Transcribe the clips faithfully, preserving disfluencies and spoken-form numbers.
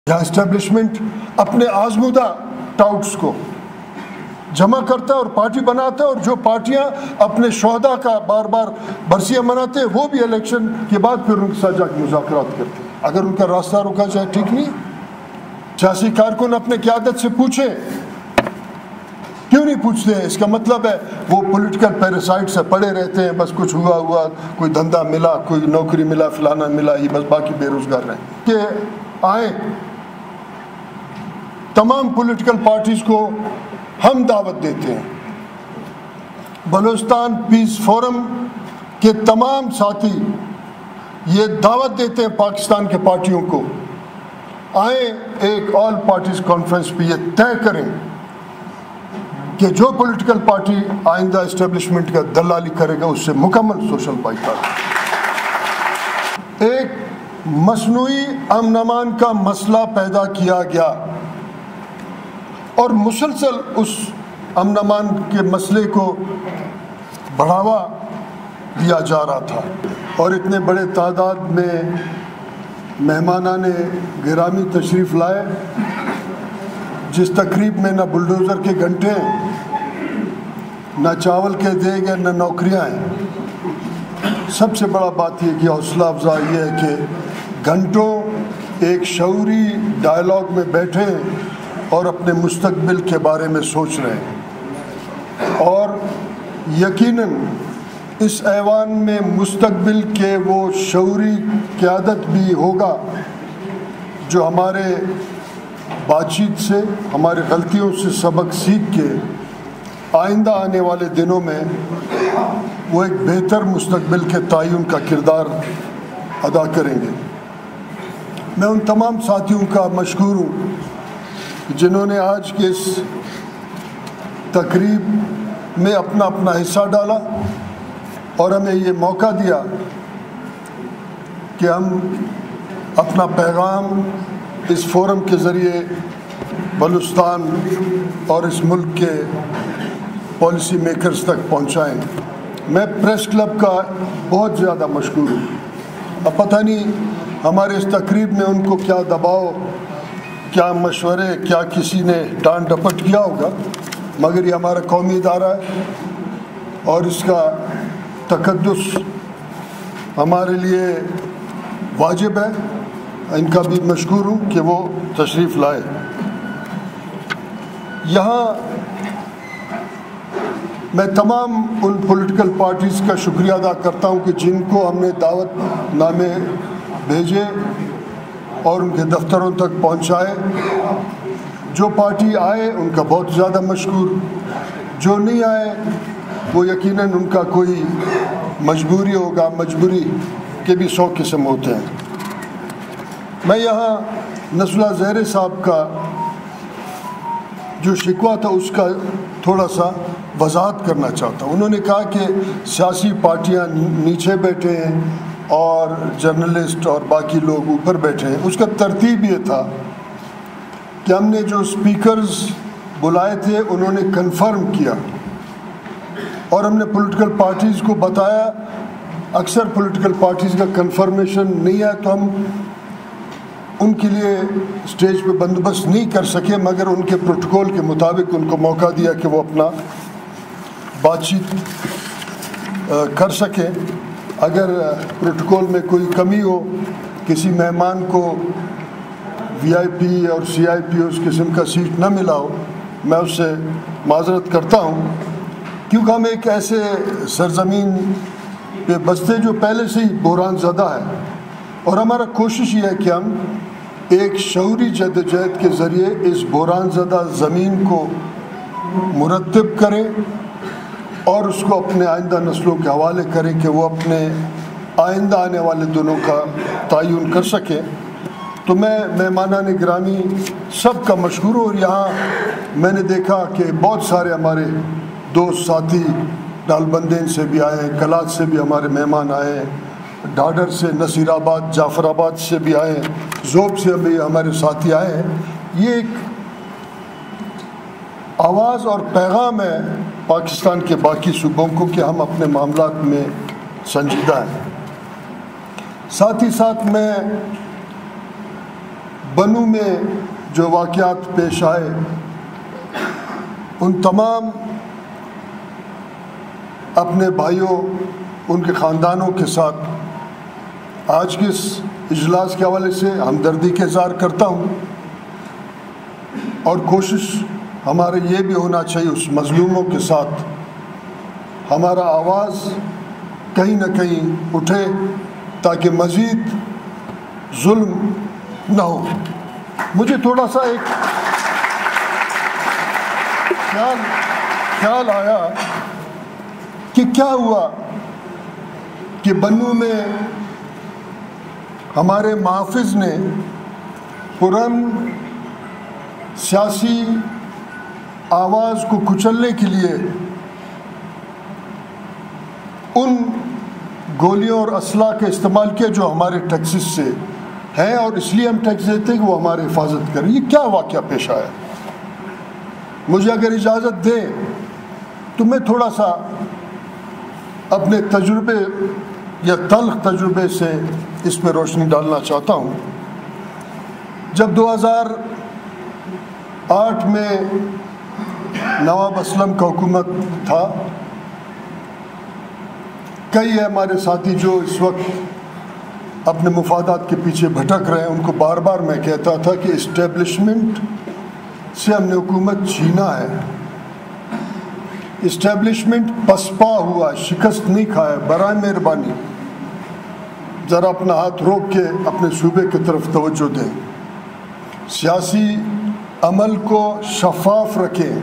یہاں اسٹیبلشمنٹ اپنے آزمودہ ٹاؤٹس کو جمع کرتا ہے اور پارٹی بناتا ہے، اور جو پارٹیاں اپنے شہداء کا بار بار برسیاں مناتے ہیں وہ بھی الیکشن کے بعد پھر ان کے ساتھ جا کے مذاکرات کرتے ہیں۔ اگر ان کا راستہ روکا جائے ٹھیک نہیں۔ سیاسی کارکن اپنے قیادت سے پوچھیں، کیوں نہیں پوچھتے ہیں؟ اس کا مطلب ہے وہ پولیٹیکل پیراسائٹ سے پڑے رہتے ہیں، بس کچھ ہوا ہوا کوئی دھندا ملا، کوئی نوکری ملا، فلانا ملا، یہ بس باقی بے روزگار رہیں۔ کہ آئیں تمام پولیٹیکل پارٹیز کو ہم دعوت دیتے ہیں، بلوچستان پیس فورم کے تمام ساتھی یہ دعوت دیتے ہیں پاکستان کے پارٹیوں کو، آئیں ایک آل پارٹیز کانفرنس پہ یہ طے کریں کہ جو پولیٹیکل پارٹی آئندہ اسٹیبلشمنٹ کا دلالی کرے گا اس سے مکمل سوشل بائیکاٹ۔ ایک مصنوعی امن امان کا مسئلہ پیدا کیا گیا اور مسلسل اس امن امان کے مسئلے کو بڑھاوا دیا جا رہا تھا، اور اتنے بڑے تعداد میں مہمانان گرامی تشریف لائے، جس تقریب میں نہ بلڈوزر کے گھنٹے ہیں، نہ چاول کے دیگ ہیں، نہ نوکریاں ہیں۔ سب سے بڑا بات یہ کہ حوصلہ افزا یہ ہے کہ گھنٹوں ایک شعوری ڈائلاگ میں بیٹھے اور اپنے مستقبل کے بارے میں سوچ رہے ہیں، اور یقیناً اس ایوان میں مستقبل کے وہ شعوری قیادت بھی ہوگا جو ہمارے بات چیت سے، ہماری غلطیوں سے سبق سیکھ کے آئندہ آنے والے دنوں میں وہ ایک بہتر مستقبل کے تعین کا کردار ادا کریں گے۔ میں ان تمام ساتھیوں کا مشکور ہوں جنہوں نے آج کے اس تقریب میں اپنا اپنا حصہ ڈالا اور ہمیں یہ موقع دیا کہ ہم اپنا پیغام اس فورم کے ذریعے بلوچستان اور اس ملک کے پالیسی میکرز تک پہنچائیں۔ میں پریس کلب کا بہت زیادہ مشکور ہوں۔ اب پتہ نہیں ہمارے اس تقریب میں ان کو کیا دباؤ، کیا مشورے، کیا کسی نے ڈانٹ ڈپٹ کیا ہوگا، مگر یہ ہمارا قومی ادارہ ہے اور اس کا تقدس ہمارے لیے واجب ہے۔ ان کا بھی مشکور ہوں کہ وہ تشریف لائے۔ یہاں میں تمام ان پولیٹیکل پارٹیز کا شکریہ ادا کرتا ہوں کہ جن کو ہم نے دعوت نامے بھیجے اور ان کے دفتروں تک پہنچائے۔ جو پارٹی آئے ان کا بہت زیادہ مشکور، جو نہیں آئے وہ یقیناً ان کا کوئی مجبوری ہوگا، مجبوری کے بھی سو قسم ہوتے ہیں۔ میں یہاں نصراللہ زہرے صاحب کا جو شکوہ تھا اس کا تھوڑا سا وضاحت کرنا چاہتا ہوں۔ انہوں نے کہا کہ سیاسی پارٹیاں نیچے بیٹھے ہیں اور جرنلسٹ اور باقی لوگ اوپر بیٹھے ہیں۔ اس کا ترتیب یہ تھا کہ ہم نے جو اسپیکرز بلائے تھے انہوں نے کنفرم کیا، اور ہم نے پولیٹیکل پارٹیز کو بتایا اکثر پولیٹیکل پارٹیز کا کنفرمیشن نہیں ہے تو ہم ان کے لیے اسٹیج پہ بندوبست نہیں کر سکے، مگر ان کے پروٹوکول کے مطابق ان کو موقع دیا کہ وہ اپنا بات چیت کر سکیں۔ اگر پروٹوکول میں کوئی کمی ہو، کسی مہمان کو وی آئی پی اور سی آئی پی اس قسم کا سیٹ نہ ملا ہو، میں اس سے معذرت کرتا ہوں، کیونکہ ہم ایک ایسے سرزمین پہ بستے جو پہلے سے ہی بحران زدہ ہے، اور ہمارا کوشش یہ ہے کہ ہم ایک شعوری جدوجہد کے ذریعے اس بحران زدہ زمین کو مرتب کریں اور اس کو اپنے آئندہ نسلوں کے حوالے کریں کہ وہ اپنے آئندہ آنے والے دنوں کا تعین کر سکیں۔ تو میں مہمانان گرامی سب کا مشکور ہوں، اور یہاں میں نے دیکھا کہ بہت سارے ہمارے دوست ساتھی ڈال بندین سے بھی آئے ہیں، کلات سے بھی ہمارے مہمان آئے ہیں، ڈاڈر سے، نصیر آباد، جعفر آباد سے بھی آئے ہیں، ذوب سے بھی ہمارے ساتھی آئے ہیں۔ یہ ایک آواز اور پیغام ہے پاکستان کے باقی صوبوں کو کہ ہم اپنے معاملات میں سنجیدہ ہیں۔ ساتھ ہی ساتھ میں بنو میں جو واقعات پیش آئے ان تمام اپنے بھائیوں ان کے خاندانوں کے ساتھ آج کے اس اجلاس کے حوالے سے ہمدردی کا اظہار کرتا ہوں، اور کوشش ہمارے یہ بھی ہونا چاہیے اس مظلوموں کے ساتھ ہمارا آواز کہیں نہ کہیں اٹھے تاکہ مزید ظلم نہ ہو۔ مجھے تھوڑا سا ایک خیال خیال آیا کہ کیا ہوا کہ بنو میں ہمارے محافظ نے پرن سیاسی آواز کو کچلنے کے لیے ان گولیوں اور اسلحہ کا استعمال کیا جو ہمارے ٹیکسز سے ہیں، اور اس لیے ہم ٹیکس دیتے ہیں کہ وہ ہماری حفاظت کریں۔ یہ کیا واقعہ پیش آیا؟ مجھے اگر اجازت دیں تو میں تھوڑا سا اپنے تجربے یا تلخ تجربے سے اس پہ روشنی ڈالنا چاہتا ہوں۔ جب دو ہزار آٹھ میں نواب اسلم کا حکومت تھا، کئی ہمارے ساتھی جو اس وقت اپنے مفادات کے پیچھے بھٹک رہے ہیں، ان کو بار بار میں کہتا تھا کہ اسٹیبلشمنٹ سے ہم نے حکومت چھینا ہے۔ اسٹیبلشمنٹ پسپا ہوا، شکست نہیں کھایا۔ برائے مہربانی ذرا اپنا ہاتھ روک کے اپنے صوبے کی طرف توجہ دیں، سیاسی عمل کو شفاف رکھیں۔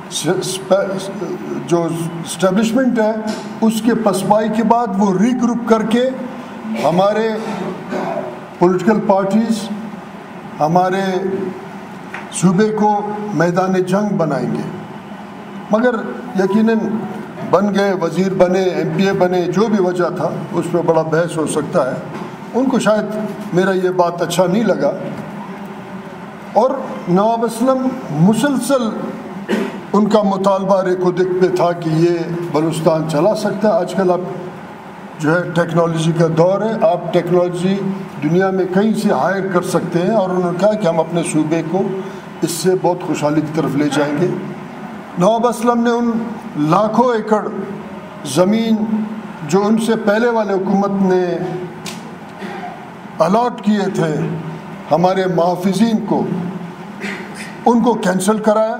جو اسٹیبلشمنٹ ہے اس کے پسپائی کے بعد وہ ری گروپ کر کے ہمارے پولیٹیکل پارٹیز ہمارے صوبے کو میدان جنگ بنائیں گے، مگر یقیناً بن گئے، وزیر بنے، ایم پی اے بنے، جو بھی وجہ تھا اس پہ بڑا بحث ہو سکتا ہے۔ ان کو شاید میرا یہ بات اچھا نہیں لگا، اور نواب اسلم مسلسل ان کا مطالبہ ریکودک پہ تھا کہ یہ بلوچستان چلا سکتا ہے۔ آج کل اب جو ہے ٹیکنالوجی کا دور ہے، آپ ٹیکنالوجی دنیا میں کہیں سے ہائر کر سکتے ہیں، اور انہوں نے کہا کہ ہم اپنے صوبے کو اس سے بہت خوشحالی کی طرف لے جائیں گے۔ نواب اسلم نے ان لاکھوں ایکڑ زمین جو ان سے پہلے والے حکومت نے الاٹ کیے تھے ہمارے محافظین کو، ان کو کینسل کرایا۔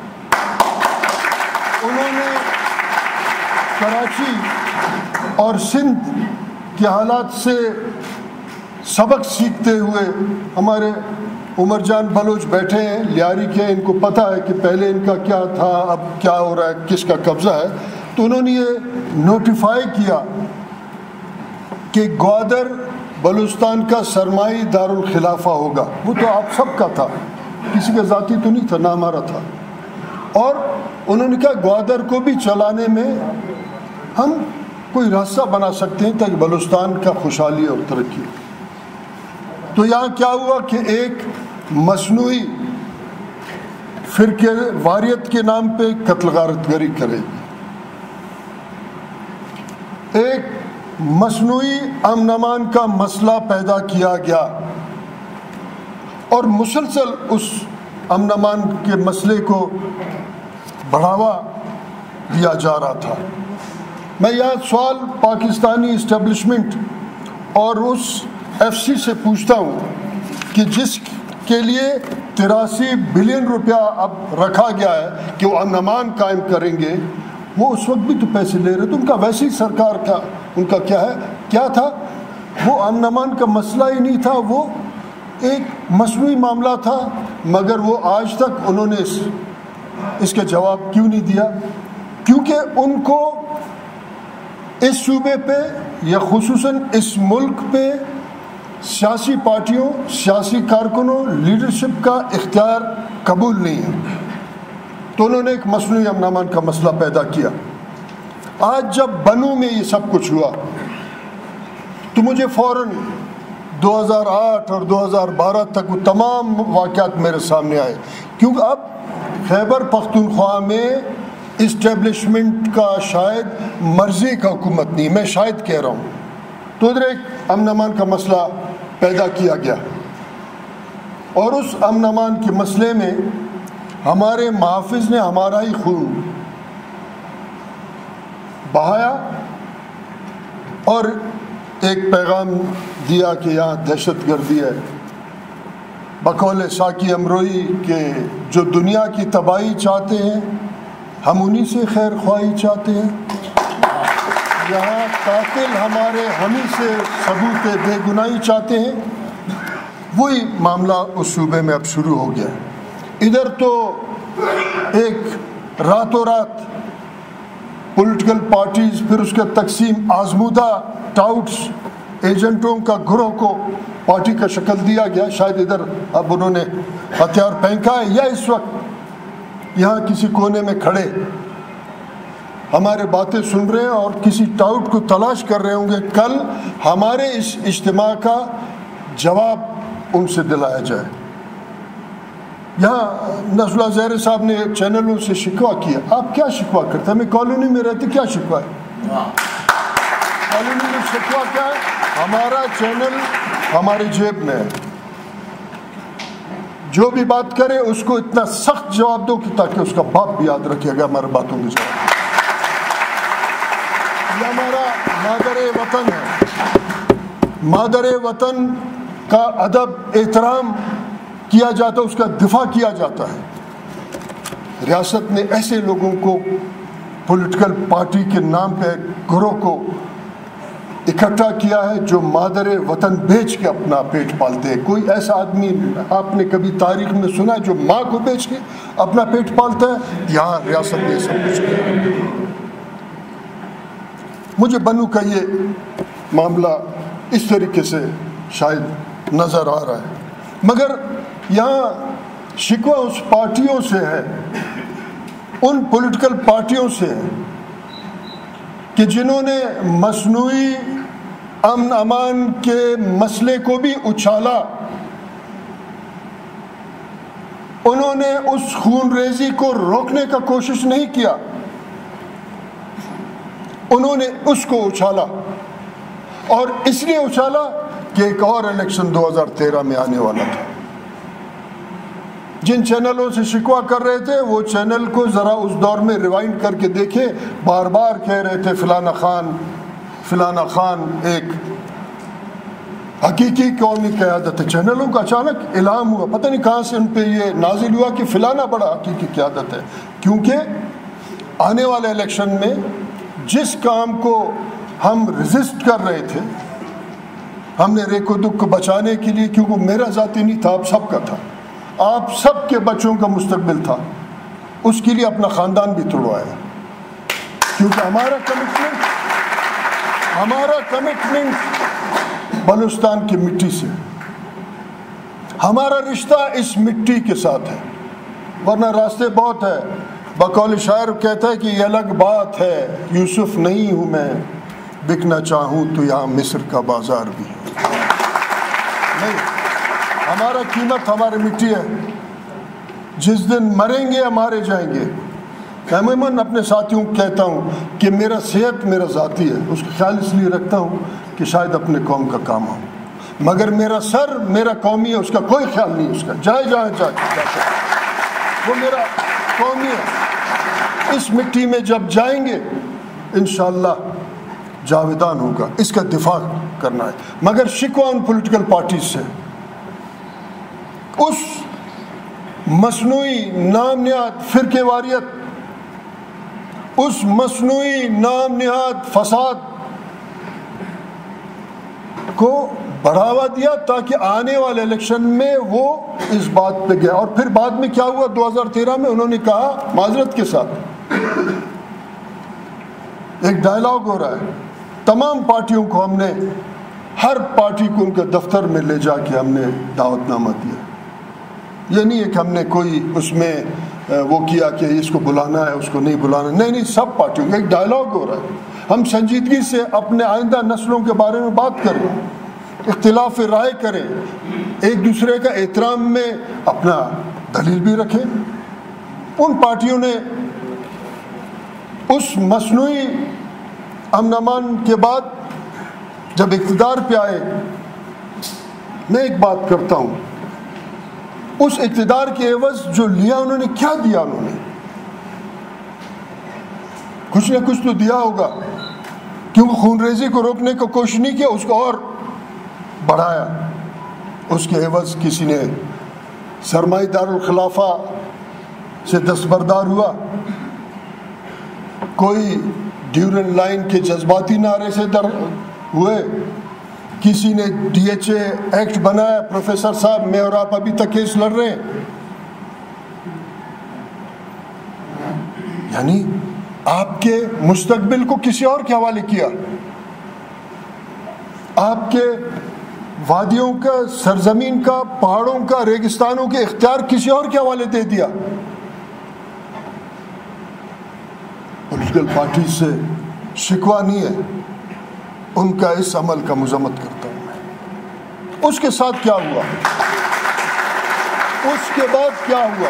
انہوں نے کراچی اور سندھ کے حالات سے سبق سیکھتے ہوئے، ہمارے عمر جان بلوچ بیٹھے ہیں لیاری کے، ان کو پتہ ہے کہ پہلے ان کا کیا تھا، اب کیا ہو رہا ہے، کس کا قبضہ ہے، تو انہوں نے یہ نوٹیفائی کیا کہ گوادر بلوچستان کا سرمائی دارالخلافہ ہوگا۔ وہ تو آپ سب کا تھا، کسی کا ذاتی تو نہیں تھا، نہ ہمارا تھا۔ اور انہوں نے کہا گوادر کو بھی چلانے میں ہم کوئی راستہ بنا سکتے ہیں تاکہ بلوچستان کا خوشحالی اور ترقی۔ تو یہاں کیا ہوا کہ ایک مصنوعی فرقے واریت کے نام پہ قتل غارت گری کرے گی، ایک مصنوعی امن امان کا مسئلہ پیدا کیا گیا، اور مسلسل اس امن امان کے مسئلے کو بڑھاوا دیا جا رہا تھا۔ میں یہاں سوال پاکستانی اسٹیبلشمنٹ اور اس ایف سی سے پوچھتا ہوں کہ جس کے لیے تراسی بلین روپیہ اب رکھا گیا ہے کہ وہ امن امان قائم کریں گے، وہ اس وقت بھی تو پیسے لے رہے تھے، ان کا ویسے ہی سرکار کا ان کا کیا ہے کیا تھا، وہ امن امان کا مسئلہ ہی نہیں تھا، وہ ایک مصنوعی معاملہ تھا، مگر وہ آج تک انہوں نے اس اس کا جواب کیوں نہیں دیا؟ کیونکہ ان کو اس صوبے پہ یا خصوصاً اس ملک پہ سیاسی پارٹیوں، سیاسی کارکنوں، لیڈرشپ کا اختیار قبول نہیں ہے، تو انہوں نے ایک مصنوعی امن امان کا مسئلہ پیدا کیا۔ آج جب بنو میں یہ سب کچھ ہوا تو مجھے فوراً دو ہزار آٹھ اور دو ہزار بارہ تک وہ تمام واقعات میرے سامنے آئے، کیونکہ اب خیبر پختونخوا میں اسٹیبلشمنٹ کا شاید مرضی کا حکومت نہیں، میں شاید کہہ رہا ہوں، تو ادھر ایک امن امان کا مسئلہ پیدا کیا گیا۔ اور اس امن امان کے مسئلے میں ہمارے محافظ نے ہمارا ہی خون بہایا اور ایک پیغام دیا کہ یہاں دہشت گردی ہے، بقول ساقی امروئی کہ جو دنیا کی تباہی چاہتے ہیں ہم انہی سے خیر خواہی چاہتے ہیں، یہاں قاتل ہمارے ہمیں سے ثبوت بے گناہی چاہتے ہیں۔ وہی معاملہ اس صوبے میں اب شروع ہو گیا ہے۔ ادھر تو ایک راتوں رات پولیٹیکل پارٹیز، پھر اس کا تقسیم، آزمودہ ٹاؤٹس ایجنٹوں کا گروہ کو پارٹی کا شکل دیا گیا۔ شاید ادھر اب انہوں نے ہتھیار پھینکا ہے یا اس وقت یہاں کسی کونے میں کھڑے ہمارے باتیں سن رہے ہیں اور کسی ٹاؤٹ کو تلاش کر رہے ہوں گے کل ہمارے اس اجتماع کا جواب ان سے دلایا جائے۔ یہاں نزلہ زہر صاحب نے چینلوں سے شکوہ کیا، آپ کیا شکوہ کرتے ہیں؟ ہمیں کالونی میں رہتے، کیا شکوہ ہے؟ کالونی میں شکوہ کیا ہے؟ ہمارا چینل ہماری جیب میں ہے، جو بھی بات کرے اس کو اتنا سخت جواب دو کہ تاکہ اس کا باپ بھی یاد رکھے گا ہمارے باتوں کے جواب۔ یہ ہمارا مادر وطن ہے، مادر وطن کا ادب احترام کیا جاتا ہے، اس کا دفاع کیا جاتا ہے۔ ریاست نے ایسے لوگوں کو پولیٹیکل پارٹی کے نام پہ گروہ کو اکٹھا کیا ہے جو مادر وطن بیچ کے اپنا پیٹ پالتے ہیں۔ کوئی ایسا آدمی آپ نے کبھی تاریخ میں سنا جو ماں کو بیچ کے اپنا پیٹ پالتا ہے؟ یہاں ریاست نے سب کچھ کیا۔ مجھے بنو کا یہ معاملہ اس طریقے سے شاید نظر آ رہا ہے، مگر یہاں شکوہ اس پارٹیوں سے ہے، ان پولیٹیکل پارٹیوں سے ہے کہ جنہوں نے مصنوعی امن امان کے مسئلے کو بھی اچھالا، انہوں نے اس خون ریزی کو روکنے کا کوشش نہیں کیا، انہوں نے اس کو اچھالا، اور اس لیے اچھالا کہ ایک اور الیکشن دو ہزار تیرہ میں آنے والا تھا۔ جن چینلوں سے شکوہ کر رہے تھے وہ چینل کو ذرا اس دور میں ریوائنڈ کر کے دیکھیں، بار بار کہہ رہے تھے فلانا خان فلانا خان ایک حقیقی قومی قیادت ہے۔ چینلوں کا اچانک الہام ہوا، پتہ نہیں کہاں سے ان پہ یہ نازل ہوا کہ فلانا بڑا حقیقی قیادت ہے، کیونکہ آنے والے الیکشن میں جس کام کو ہم ریزسٹ کر رہے تھے، ہم نے ریکو دکھ کو بچانے کے لیے، کیونکہ میرا ذاتی نہیں تھا، آپ سب کا تھا، آپ سب کے بچوں کا مستقبل تھا، اس کے لیے اپنا خاندان بھی توڑوایا، کیونکہ ہمارا کمٹمنٹ ہمارا کمٹمنٹ بلوچستان کی مٹی سے، ہمارا رشتہ اس مٹی کے ساتھ ہے، ورنہ راستے بہت ہے۔ بقول شاعر کہتا ہے کہ یہ الگ بات ہے، یوسف نہیں ہوں میں، بکنا چاہوں تو یہاں مصر کا بازار بھی ہے۔ نہیں، ہمارا قیمت ہماری مٹی ہے، جس دن مریں گے ہمارے جائیں گے۔ میں عموماً اپنے ساتھیوں کو کہتا ہوں کہ میرا صحت میرا ذاتی ہے، اس کا خیال اس لیے رکھتا ہوں کہ شاید اپنے قوم کا کام ہو، مگر میرا سر میرا قومی ہے، اس کا کوئی خیال نہیں، اس کا جائے جہاں جائے وہ میرا قومی ہے۔ اس مٹی میں جب جائیں گے انشاءاللہ جاویدان ہوگا، اس کا دفاع کرنا ہے۔ مگر شکوہ ان پولیٹیکل پارٹیز سے، اس مصنوعی نام نہاد فرقے واریت، اس مصنوعی نام نہاد فساد کو بڑھاوا دیا تاکہ آنے والے الیکشن میں وہ اس بات پہ گیا۔ اور پھر بعد میں کیا ہوا؟ دو ہزار تیرہ میں انہوں نے کہا معذرت کے ساتھ، ایک ڈائلاگ ہو رہا ہے، تمام پارٹیوں کو ہم نے، ہر پارٹی کو ان کے دفتر میں لے جا کے ہم نے دعوت نامہ دیا۔ یہ نہیں ہے کہ ہم نے کوئی اس میں وہ کیا کہ اس کو بلانا ہے اس کو نہیں بلانا، نہیں نہیں، سب پارٹیوں کا ایک ڈائلاگ ہو رہا ہے۔ ہم سنجیدگی سے اپنے آئندہ نسلوں کے بارے میں بات کریں، اختلاف رائے کریں، ایک دوسرے کا احترام میں اپنا دلیل بھی رکھیں۔ ان پارٹیوں نے اس مصنوعی امن امان کے بعد جب اقتدار پہ آئے، میں ایک بات کرتا ہوں اس اقتدار کے عوض جو لیا انہوں نے کیا دیا؟ انہوں نے کچھ نہ کچھ تو دیا ہوگا، کیونکہ خون ریزی کو روکنے کی کوشش نہیں کیا، اس کو اور بڑھایا۔ اس کے عوض کسی نے سرمائی دارالخلافہ سے دستبردار ہوا، کوئی ڈیورن لائن کے جذباتی نعرے سے در ہوئے، کسی نے ڈی ایچ اے ایکٹ بنایا۔ پروفیسر صاحب، میں اور آپ ابھی تک کیس لڑ رہے ہیں۔ یعنی آپ کے مستقبل کو کسی اور کے حوالے کیا، آپ کے وادیوں کا، سرزمین کا، پہاڑوں کا، ریگستانوں کے اختیار کسی اور کے حوالے دے دیا۔ پولیٹیکل پارٹی سے شکوہ نہیں ہے، ان کا اس عمل کا مذمت کرتا ہوں میں۔ اس کے ساتھ کیا ہوا؟ اس کے بعد کیا ہوا؟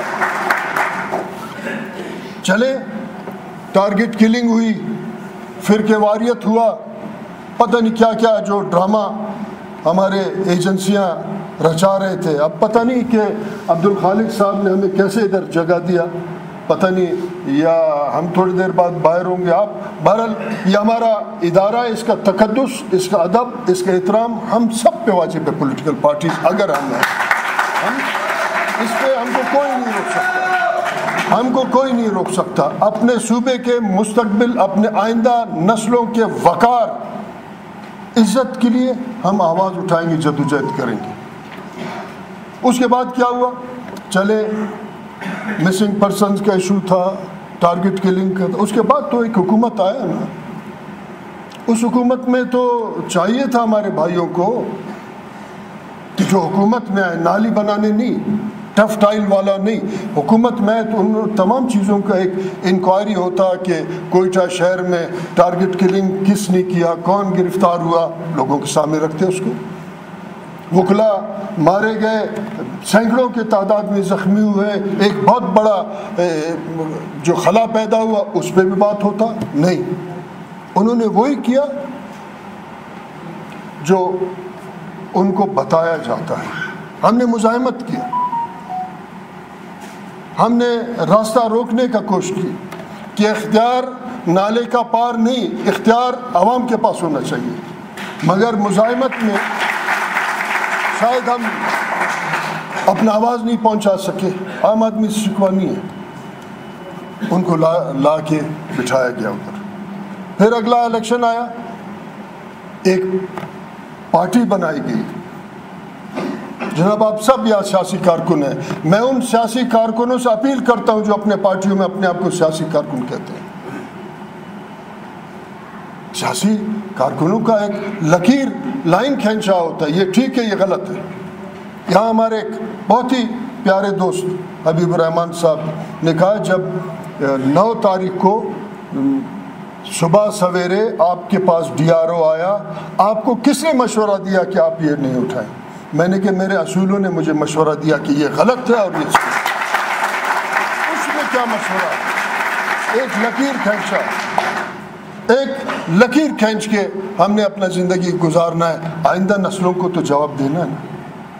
چلے ٹارگٹ کلنگ ہوئی، فرقے واریت ہوا، پتہ نہیں کیا کیا جو ڈرامہ ہمارے ایجنسیاں رچا رہے تھے۔ اب پتہ نہیں کہ عبدالخالق صاحب نے ہمیں کیسے ادھر جگہ دیا، پتہ نہیں، یا ہم تھوڑی دیر بعد باہر ہوں گے۔ آپ بہرحال یہ ہمارا ادارہ، اس کا تقدس، اس کا ادب، اس کا احترام ہم سب پہ واجب ہے۔ پولیٹیکل پارٹیز اگر ہم ہیں، ہم اس پہ ہم کو کوئی نہیں روک سکتا، ہم کو کوئی نہیں روک سکتا۔ اپنے صوبے کے مستقبل، اپنے آئندہ نسلوں کے وقار، عزت کے لیے ہم آواز اٹھائیں گے، جدوجہد کریں گے۔ اس کے بعد کیا ہوا؟ چلے مسنگ پرسنز کا ایشو تھا، ٹارگٹ کلنگ کا تھا، اس کے بعد تو ایک حکومت آیا نا۔ اس حکومت میں تو چاہیے تھا ہمارے بھائیوں کو کہ جو حکومت میں آئے، نالی بنانے نہیں، ٹف ٹائل والا نہیں، حکومت میں تو ان تمام چیزوں کا ایک انکوائری ہوتا کہ کوئٹہ شہر میں ٹارگٹ کلنگ کس نے کیا، کون گرفتار ہوا، لوگوں کے سامنے رکھتے اس کو۔ وکلا مارے گئے، سینکڑوں کے تعداد میں زخمی ہوئے، ایک بہت بڑا جو خلا پیدا ہوا اس پہ بھی بات ہوتا نہیں۔ انہوں نے وہی کیا جو ان کو بتایا جاتا ہے۔ ہم نے مزاحمت کی، ہم نے راستہ روکنے کا کوشش کی کہ اختیار نالے کا پار نہیں، اختیار عوام کے پاس ہونا چاہیے، مگر مزاحمت میں شاید ہم اپنا آواز نہیں پہنچا سکے۔ عام آدمی سے شکوہ نہیں ہے، ان کو لا لا کے بٹھایا گیا ادھر۔ پھر اگلا الیکشن آیا، ایک پارٹی بنائی گئی۔ جناب آپ سب یہاں سیاسی کارکن ہیں، میں ان سیاسی کارکنوں سے اپیل کرتا ہوں جو اپنے پارٹیوں میں اپنے آپ کو سیاسی کارکن کہتے ہیں۔ سیاسی کارکنوں کا ایک لکیر لائن کھینچا ہوتا ہے، یہ ٹھیک ہے، یہ غلط ہے۔ یہاں ہمارے ایک بہت ہی پیارے دوست حبیب الرحمان صاحب نے کہا، جب نو تاریخ کو صبح سویرے آپ کے پاس ڈی آر او آیا، آپ کو کس نے مشورہ دیا کہ آپ یہ نہیں اٹھائیں؟ میں نے کہ میرے اصولوں نے مجھے مشورہ دیا کہ یہ غلط ہے اور یہ صحیح ہے۔ اس میں کیا مشورہ؟ ایک لکیر کھینچا، ایک لکیر کھینچ کے ہم نے اپنا زندگی گزارنا ہے، آئندہ نسلوں کو تو جواب دینا ہے نا۔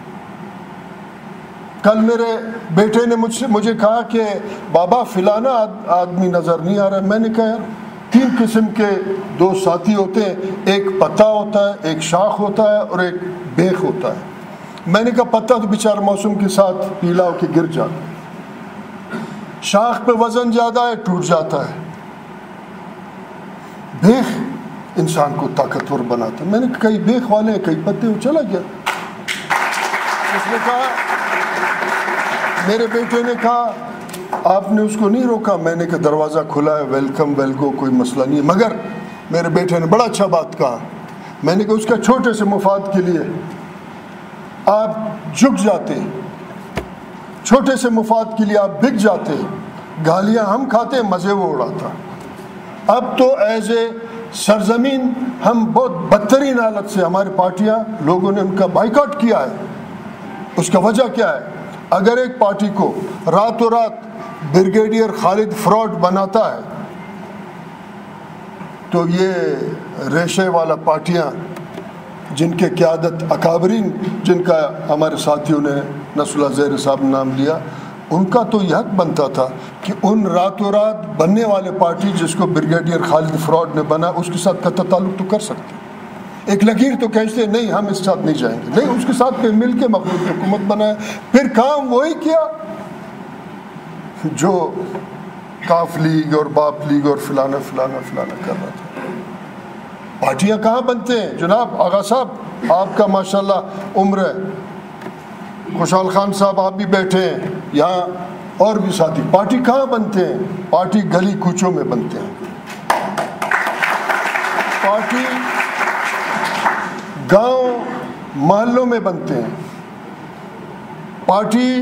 کل میرے بیٹے نے مجھ سے مجھے کہا کہ بابا فلانا آدمی نظر نہیں آ رہا ہے۔ میں نے کہا یار تین قسم کے دو ساتھی ہوتے ہیں، ایک پتا ہوتا ہے، ایک شاخ ہوتا ہے اور ایک بیخ ہوتا ہے۔ میں نے کہا پتا تو بیچارہ موسم کے ساتھ پیلا ہو کے گر جاتا ہے، شاخ پہ وزن زیادہ ہے ٹوٹ جاتا ہے، بیخ انسان کو طاقتور بناتا ہے۔ میں نے کہا کئی بیخ والے ہیں، کئی پتے، وہ چلا گیا۔ اس نے کہا، میرے بیٹے نے کہا آپ نے اس کو نہیں روکا؟ میں نے کہا دروازہ کھلا ہے، ویلکم ویلگو، کوئی مسئلہ نہیں ہے۔ مگر میرے بیٹے نے بڑا اچھا بات کہا، میں نے کہا اس کا چھوٹے سے مفاد کے لیے آپ جھک جاتے، چھوٹے سے مفاد کے لیے آپ بک جاتے، گالیاں ہم کھاتے، مزے وہ اڑاتا۔ اب تو ایز اے سرزمین ہم بہت بدترین حالت سے، ہماری پارٹیاں، لوگوں نے ان کا بائیکاٹ کیا ہے۔ اس کا وجہ کیا ہے؟ اگر ایک پارٹی کو راتوں رات بریگیڈیئر خالد فراڈ بناتا ہے تو یہ ریشے والا پارٹیاں جن کے قیادت اکابرین، جن کا ہمارے ساتھیوں نے نصر اللہ زہر صاحب نے نام لیا، ان کا تو یہ حق بنتا تھا کہ ان راتوں رات بننے والے پارٹی جس کو بریگیڈیئر خالد فراڈ نے بنا اس کے ساتھ قطع تعلق تو کر سکتے، ایک لکیر تو کہتے نہیں ہم اس ساتھ نہیں جائیں گے، نہیں اس کے ساتھ پہ مل کے مخلوط حکومت بنایا، پھر کام وہی کیا جو کاف لیگ اور باپ لیگ اور فلانا فلانا فلانا کر رہا تھا۔ پارٹیاں کہاں بنتے ہیں جناب؟ آغا صاحب آپ کا ماشاءاللہ عمر ہے، خوشحال خان صاحب آپ بھی بیٹھے ہیں یہاں، اور بھی ساتھی، پارٹی کہاں بنتے ہیں؟ پارٹی گلی کوچوں میں بنتے ہیں، پارٹی گاؤں محلوں میں بنتے ہیں، پارٹی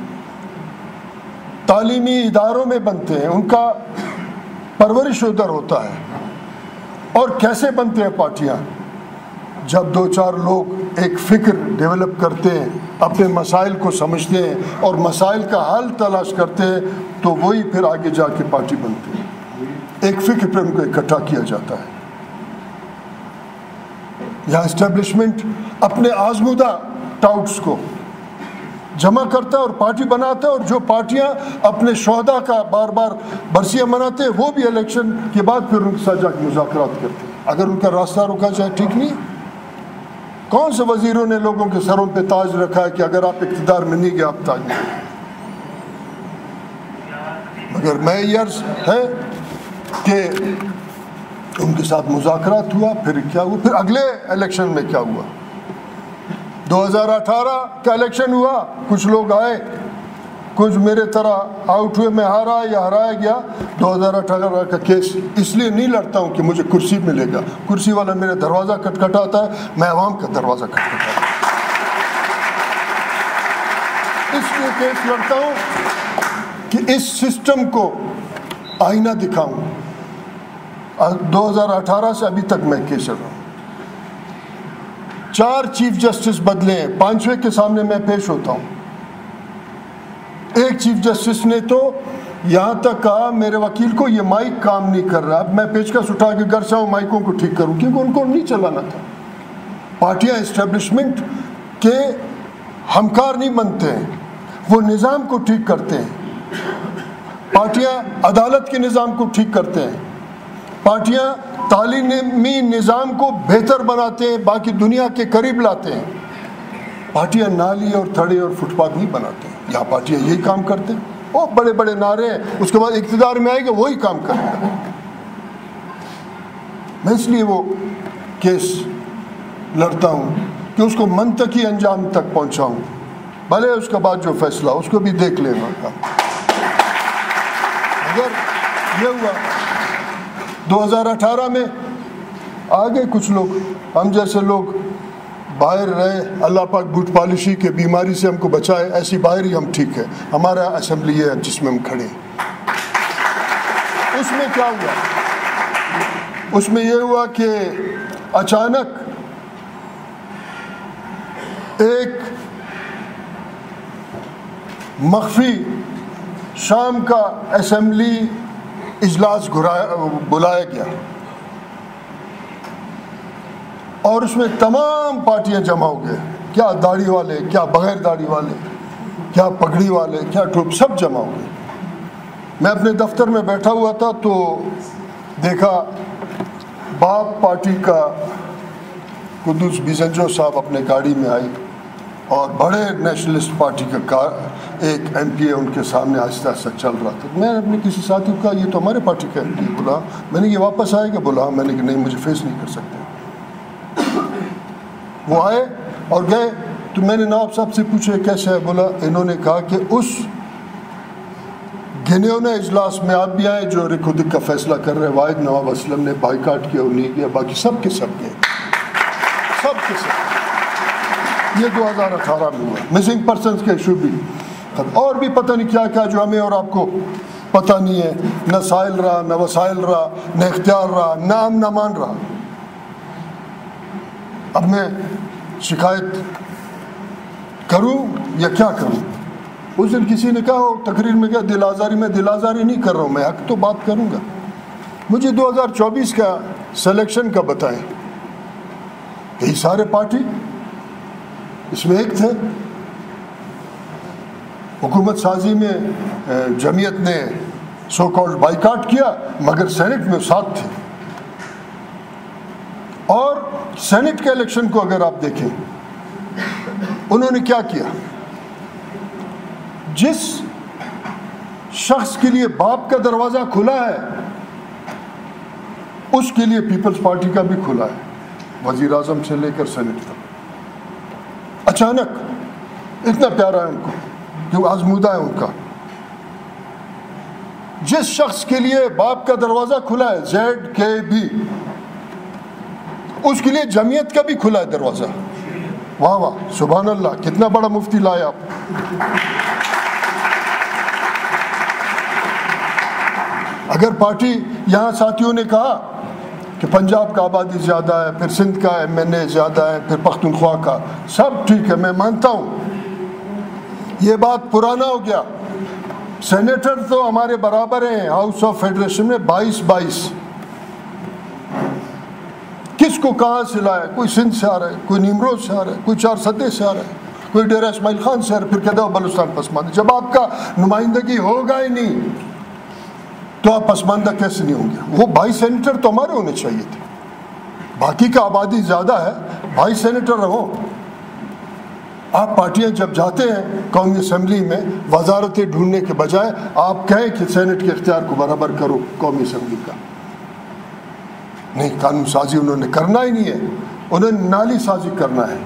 تعلیمی اداروں میں بنتے ہیں، ان کا پرورش ادھر ہوتا ہے۔ اور کیسے بنتے ہیں پارٹیاں؟ جب دو چار لوگ ایک فکر ڈیولپ کرتے ہیں، اپنے مسائل کو سمجھتے ہیں اور مسائل کا حل تلاش کرتے ہیں، تو وہی پھر آگے جا کے پارٹی بنتی ہے۔ ایک فکر پہ ان کو اکٹھا کیا جاتا ہے۔ یہاں اسٹیبلشمنٹ اپنے آزمودہ ٹاؤٹس کو جمع کرتا ہے اور پارٹی بناتا ہے، اور جو پارٹیاں اپنے شہداء کا بار بار برسیاں مناتے ہیں وہ بھی الیکشن کے بعد پھر ان کے ساتھ جا کے مذاکرات کرتے ہیں۔ اگر ان کا راستہ روکا جائے ٹھیک نہیں۔ کون سے وزیروں نے لوگوں کے سروں پہ تاج رکھا ہے کہ اگر آپ اقتدار میں نہیں گئے آپ تاج نہیں؟ مگر معیارز ہے کہ ان کے ساتھ مذاکرات ہوا، پھر کیا ہوا، پھر اگلے الیکشن میں کیا ہوا؟ دو ہزار اٹھارہ کا الیکشن ہوا، کچھ لوگ آئے، کچھ میرے طرح آؤٹ ہوئے، میں ہارا یا ہرایا گیا۔ دو ہزار اٹھارہ کا کیس اس لیے نہیں لڑتا ہوں کہ مجھے کرسی ملے گا، کرسی والا میرے دروازہ کھٹکھٹاتا ہے، میں عوام کا دروازہ کھٹکھٹاتا ہوں، اس لیے کیس لڑتا ہوں کہ اس سسٹم کو آئینہ دکھاؤں۔ دو ہزار اٹھارہ سے ابھی تک میں کیس لڑ رہا ہوں، چار چیف جسٹس بدلے ہیں، پانچویں کے سامنے میں پیش ہوتا ہوں۔ ایک چیف جسٹس نے تو یہاں تک کہا میرے وکیل کو یہ مائک کام نہیں کر رہا، اب میں پیچکس اٹھا کے گھر سے آؤں مائکوں کو ٹھیک کروں، کیونکہ ان کو نہیں چلانا تھا۔ پارٹیاں اسٹیبلشمنٹ کے ہمکار نہیں بنتے ہیں، وہ نظام کو ٹھیک کرتے ہیں۔ پارٹیاں عدالت کے نظام کو ٹھیک کرتے ہیں، پارٹیاں تعلیمی نظام کو بہتر بناتے ہیں، باقی دنیا کے قریب لاتے ہیں۔ پارٹیاں نالی اور تھڑے اور فٹ پاتھ نہیں بناتے ہیں، یہاں پارٹیاں یہی کام کرتے ہیں۔ وہ بڑے بڑے نعرے ہیں، اس کے بعد اقتدار میں آئے گا وہی کام کرے گا۔ میں اس لیے وہ کیس لڑتا ہوں کہ اس کو منطقی انجام تک پہنچاؤں، بھلے اس کے بعد جو فیصلہ اس کو بھی دیکھ لینا کا۔ اگر یہ ہوا دو ہزار اٹھارہ میں آگے کچھ لوگ، ہم جیسے لوگ باہر رہے، اللہ پاک بوٹ پالشی کے بیماری سے ہم کو بچائے، ایسی باہر ہی ہم ٹھیک ہے، ہمارا اسمبلی ہے جس میں ہم کھڑے ہیں۔ اس میں کیا ہوا؟ اس میں یہ ہوا کہ اچانک ایک مخفی شام کا اسمبلی اجلاس بلایا گیا، اور اس میں تمام پارٹیاں جمع ہو گئے، کیا داڑھی والے، کیا بغیر داڑھی والے، کیا پگڑی والے، کیا ٹوپ، سب جمع ہو گئے۔ میں اپنے دفتر میں بیٹھا ہوا تھا تو دیکھا باپ پارٹی کا قدوس بیزنجو صاحب اپنے گاڑی میں آئی، اور بڑے نیشنلسٹ پارٹی کا کار ایک ایم پی اے ان کے سامنے آہستہ آہستہ چل رہا تھا۔ میں نے اپنے کسی ساتھی کو کہا یہ تو ہمارے پارٹی کا ایم پی اے، بولا میں نے یہ واپس آئے گا، بولا میں نے کہ نہیں مجھے فیس نہیں کر سکتے۔ وہ آئے اور گئے تو میں نے نواب صاحب سے پوچھے کیسے ہے، بولا انہوں نے کہا کہ اس گنے ہونے اجلاس میں آپ بھی آئے جو ریکودک کا فیصلہ کر رہے، واحد نواب اسلم نے بائیکاٹ کیا اور نہیں کیا، باقی سب کے سب گئے، سب کے سب۔ یہ دو ہزار اٹھارہ میں ہوا۔ مسنگ پرسنز کا ایشو بھی، اور بھی پتہ نہیں کیا کیا جو ہمیں اور آپ کو پتہ نہیں ہے، نہ سائل رہا، نہ وسائل رہا، نہ اختیار رہا، نہ امن امان رہا۔ اب میں شکایت کروں یا کیا کروں؟ اس دن کسی نے کہا تقریر میں کیا دل آزاری، میں دل آزاری نہیں کر رہا ہوں، میں حق تو بات کروں گا۔ مجھے دو ہزار چوبیس کا سلیکشن کا بتائیں، یہی سارے پارٹی اس میں ایک تھے، حکومت سازی میں جمعیت نے سو کالڈ بائیکاٹ کیا مگر سینٹ میں ساتھ تھے. اور سینٹ کے الیکشن کو اگر آپ دیکھیں انہوں نے کیا کیا, جس شخص کے لیے باپ کا دروازہ کھلا ہے اس کے لیے پیپلز پارٹی کا بھی کھلا ہے, وزیر اعظم سے لے کر سینٹ تک. اچانک اتنا پیارا ہے ان کو کہ وہ آزمودہ ہے ان کا. جس شخص کے لیے باپ کا دروازہ کھلا ہے زیڈ کے بی, اس کے لیے جمعیت کا بھی کھلا ہے دروازہ. واہ واہ سبحان اللہ, کتنا بڑا مفتی لائے آپ. اگر پارٹی یہاں ساتھیوں نے کہا کہ پنجاب کا آبادی زیادہ ہے, پھر سندھ کا ایم این اے زیادہ ہے, پھر پختونخوا کا, سب ٹھیک ہے, میں مانتا ہوں یہ بات پرانا ہو گیا. سینیٹر تو ہمارے برابر ہیں ہاؤس آف فیڈریشن میں بائیس بائیس. کس کو کہاں سے لایا, کوئی سندھ سے آ رہا ہے, کوئی نیمروز سے آ رہا ہے, کوئی چار سدے سے آ رہا ہے, کوئی ڈیرہ اسماعیل خان سے آ رہا ہے, پھر کہتا ہو بلوچستان پسماندہ. جب آپ کا نمائندگی ہوگا ہی نہیں تو آپ پسماندہ کیسے نہیں ہوں گے؟ وہ بھائی سینیٹر تو ہمارے ہونے چاہیے تھے. باقی کا آبادی زیادہ ہے, بھائی سینیٹر رہو. آپ پارٹیاں جب جاتے ہیں قومی اسمبلی میں وزارتیں ڈھونڈنے کے بجائے آپ کہیں کہ سینٹ کے اختیار کو برابر کرو قومی اسمبلی کا. نہیں, قانون سازی انہوں نے کرنا ہی نہیں ہے, انہوں نے نالی سازی کرنا ہے,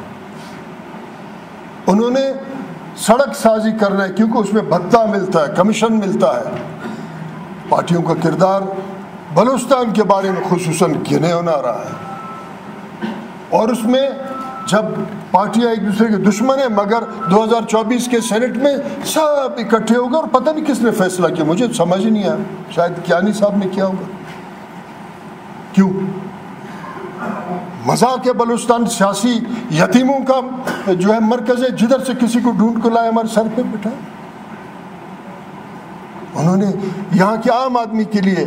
انہوں نے سڑک سازی کرنا ہے, کیونکہ اس میں بھتہ ملتا ہے, کمیشن ملتا ہے. پارٹیوں کا کردار بلوچستان کے بارے میں خصوصاً گنے ہونا رہا ہے. اور اس میں جب پارٹیاں ایک دوسرے کے دشمن ہیں, مگر دو ہزار چوبیس کے سینٹ میں سب اکٹھے ہو گئے اور پتہ نہیں کس نے فیصلہ کیا, مجھے سمجھ نہیں آیا, شاید کیانی صاحب نے کیا ہوگا. کیوں؟ مذاق ہے بلوچستان سیاسی یتیموں کا جو ہے مرکز ہے, جدھر سے کسی کو ڈھونڈ کو لائے ہمارے سر پہ بٹھائے. انہوں نے یہاں کے عام آدمی کے لیے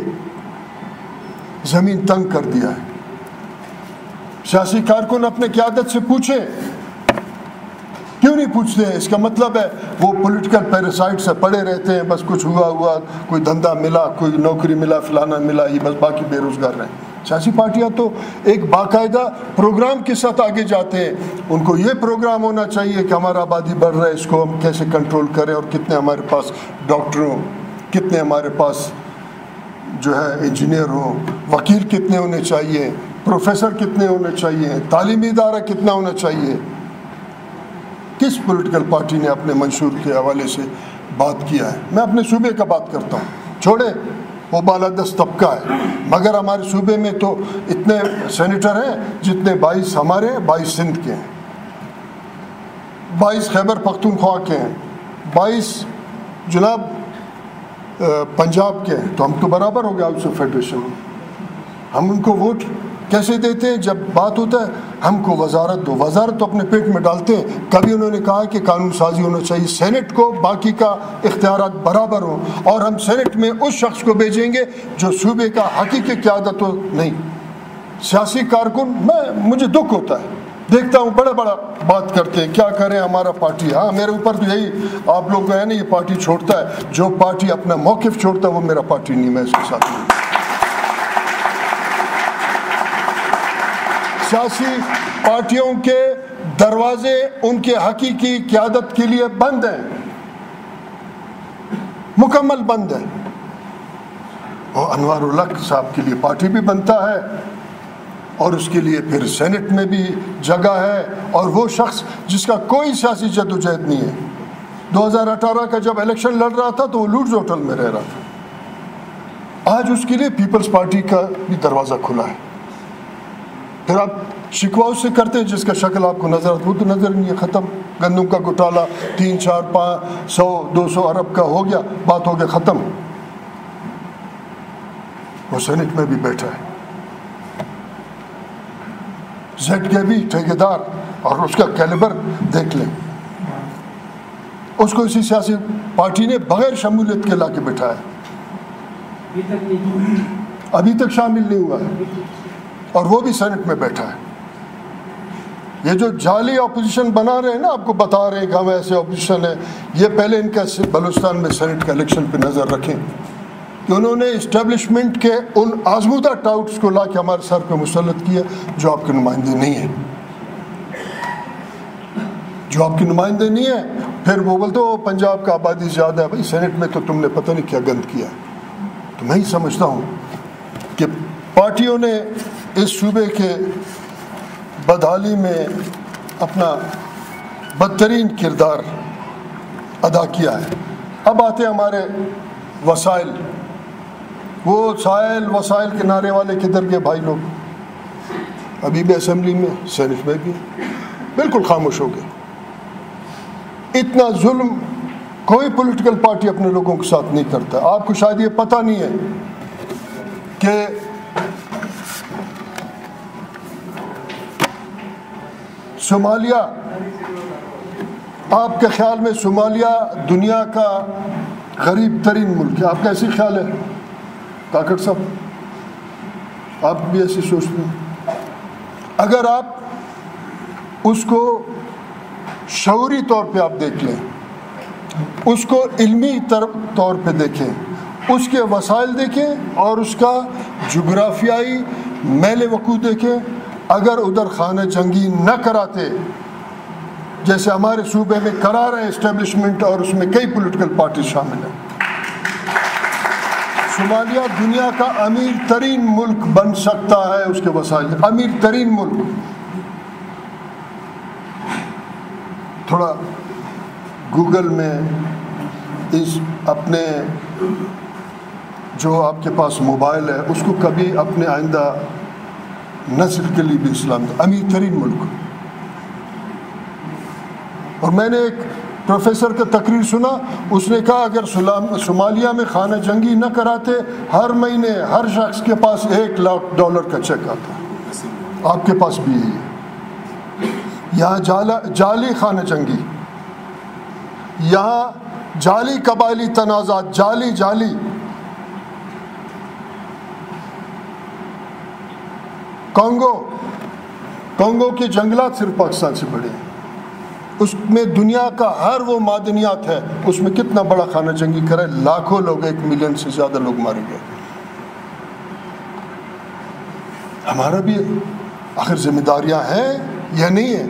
زمین تنگ کر دیا ہے. سیاسی کارکن اپنے قیادت سے پوچھیں, کیوں نہیں پوچھتے ہیں؟ اس کا مطلب ہے وہ پولیٹیکل پیراسائٹ سے پڑے رہتے ہیں, بس کچھ ہوا ہوا, کوئی دھندا ملا, کوئی نوکری ملا, فلانا ملا, یہ بس باقی بے روزگار رہے. سیاسی پارٹیاں تو ایک باقاعدہ پروگرام کے ساتھ آگے جاتے ہیں. ان کو یہ پروگرام ہونا چاہیے کہ ہمارا آبادی بڑھ رہا ہے, اس کو ہم کیسے کنٹرول کریں, اور کتنے ہمارے پاس ڈاکٹروں, کتنے ہمارے پاس جو ہے انجینئر ہوں, وکیل کتنے ہونے چاہیے, پروفیسر کتنے ہونے چاہیے, تعلیمی ادارہ کتنا ہونا چاہیے. کس پولیٹیکل پارٹی نے اپنے منشور کے حوالے سے بات کیا ہے؟ میں اپنے صوبے کا بات کرتا ہوں, چھوڑے وہ بالادست طبقہ ہے, مگر ہمارے صوبے میں تو اتنے سینیٹر ہیں جتنے بائیس ہمارے ہیں, بائیس سندھ کے ہیں, بائیس خیبر پختونخوا کے ہیں, بائیس جناب پنجاب کے ہیں. تو ہم تو برابر ہو گیا ہاؤس آف فیڈریشن میں. ہم ان کو ووٹ کیسے دیتے ہیں؟ جب بات ہوتا ہے ہم کو وزارت دو, وزارت تو اپنے پیٹ میں ڈالتے ہیں. کبھی انہوں نے کہا کہ قانون سازی ہونا چاہیے, سینٹ کو باقی کا اختیارات برابر ہوں, اور ہم سینٹ میں اس شخص کو بھیجیں گے جو صوبے کا حقیقی قیادت ہو. نہیں, سیاسی کارکن, میں مجھے دکھ ہوتا ہے, دیکھتا ہوں بڑا بڑا بات کرتے ہیں, کیا کریں ہمارا پارٹی. ہاں میرے اوپر تو یہی آپ لوگ ہے نا, یہ پارٹی چھوڑتا ہے, جو پارٹی اپنا موقف چھوڑتا ہے وہ میرا پارٹی نہیں, میں اس کے ساتھ نہیں. سیاسی پارٹیوں کے دروازے ان کے حقیقی قیادت کے لیے بند ہیں, مکمل بند ہیں. اور انوار الحق صاحب کے لیے پارٹی بھی بنتا ہے, اور اس کے لیے پھر سینٹ میں بھی جگہ ہے, اور وہ شخص جس کا کوئی سیاسی جدوجہد نہیں ہے. دو ہزار اٹھارہ کا جب الیکشن لڑ رہا تھا تو وہ لوڈز ہوٹل میں رہ رہا تھا, آج اس کے لیے پیپلز پارٹی کا بھی دروازہ کھلا ہے. پھر آپ شکوہ اس سے کرتے ہیں جس کا شکل آپ کو نظر آتا, وہ تو نظر نہیں ہے, ختم. گندم کا گھوٹالا تین چار پانچ سو دو سو ارب کا ہو گیا, بات ہو گیا, ختم. وہ سینٹ میں بھی بیٹھا ہے, زیڈ کے بھی ٹھیکیدار, اور اس کا کیلیبر دیکھ لیں. اس کو اسی سیاسی پارٹی نے بغیر شمولیت کے لا کے بٹھایا, ابھی تک شامل نہیں ہوا ہے, اور وہ بھی سینٹ میں بیٹھا ہے. یہ جو جعلی اپوزیشن بنا رہے ہیں نا، آپ کو بتا رہے ہیں کہ ہم ایسے اپوزیشن ہیں، یہ پہلے ان کا بلوچستان میں سینٹ کا الیکشن پہ نظر رکھیں کہ انہوں نے اسٹیبلشمنٹ کے ان آزمودہ ٹاؤٹس کو لا کے ہمارے سر پہ مسلط کیا جو آپ کے نمائندے نہیں ہیں، جو آپ کے نمائندے نہیں ہیں۔ پھر وہ بولتے ہو پنجاب کا آبادی زیادہ ہے، بھائی سینٹ میں تو تم نے پتہ نہیں کیا گند کیا ہے۔ تو میں ہی سمجھتا ہوں کہ پارٹیوں نے اس صوبے کے بدحالی میں اپنا بدترین کردار ادا کیا ہے۔ اب آتے ہیں ہمارے وسائل، وہ سائل وسائل کے نعرے والے کدھر گئے بھائی لوگ؟ ابھی بھی اسمبلی میں، سینٹ میں بھی بالکل خاموش ہو گئے۔ اتنا ظلم کوئی پولیٹیکل پارٹی اپنے لوگوں کے ساتھ نہیں کرتا۔ آپ کو شاید یہ پتہ نہیں ہے کہ صومالیہ، آپ کے خیال میں صومالیہ دنیا کا غریب ترین ملک ہے، آپ کا ایسی خیال ہے کاکڑ صاحب؟ آپ بھی ایسی سوچتے ہیں؟ اگر آپ اس کو شعوری طور پہ آپ دیکھ لیں، اس کو علمی طور پہ دیکھیں، اس کے وسائل دیکھیں اور اس کا جغرافیائی میل وقوع دیکھیں، اگر ادھر خانہ جنگی نہ کراتے جیسے ہمارے صوبے میں کرا رہے اسٹیبلشمنٹ اور اس میں کئی پولیٹیکل پارٹی شامل ہیں، صومالیہ دنیا کا امیر ترین ملک بن سکتا ہے، اس کے وسائل، امیر ترین ملک۔ تھوڑا گوگل میں اس اپنے جو آپ کے پاس موبائل ہے اس کو کبھی اپنے آئندہ نسل کے لیے بھی اسلام دے، امیر ترین ملک۔ اور میں نے ایک پروفیسر کا تقریر سنا، اس نے کہا اگر صومالیہ میں خانہ جنگی نہ کراتے ہر مہینے ہر شخص کے پاس ایک لاکھ ڈالر کا چیک آتا۔ آپ کے پاس بھی یہی ہے۔ یہاں جالا جعلی خانہ جنگی، یہاں جعلی قبائلی تنازعات، جعلی جعلی کانگو کانگو کے جنگلات صرف پاکستان سے بڑے ہیں، اس میں دنیا کا ہر وہ معدنیات ہے، اس میں کتنا بڑا خانہ جنگی کرے، لاکھوں لوگ، ایک ملین سے زیادہ لوگ مارے گئے۔ ہمارا بھی آخر ذمہ داریاں ہیں یا نہیں ہیں